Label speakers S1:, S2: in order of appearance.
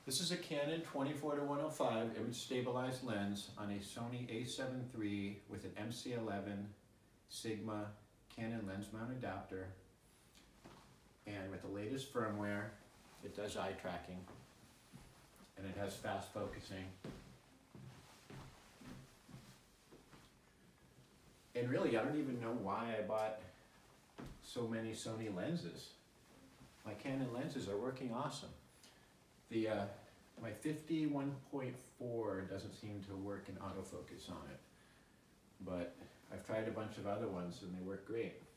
S1: This is a Canon 24-105 image stabilized lens on a Sony a7 III with an MC11 Sigma Canon lens mount adapter, and with the latest firmware it does eye tracking and it has fast focusing. And really, I don't even know why I bought so many Sony lenses. My Canon lenses are working awesome. The my 51.4 doesn't seem to work in autofocus on it, but I've tried a bunch of other ones and they work great.